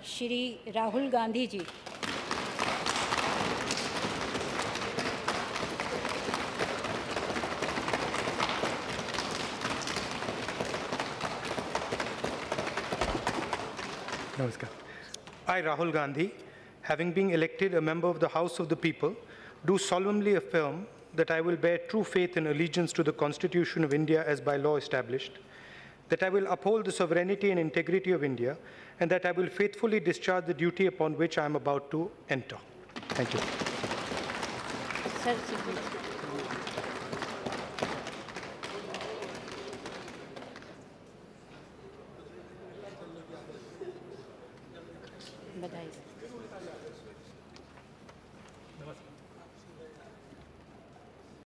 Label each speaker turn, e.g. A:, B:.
A: Shri Rahul Gandhi ji.
B: Namaskar. I, Rahul Gandhi, having been elected a member of the House of the People, do solemnly affirm that I will bear true faith and allegiance to the Constitution of India as by law established, that I will uphold the sovereignty and integrity of India, and that I will faithfully discharge the duty upon which I am about to enter. Thank you.
A: Sir बधाई।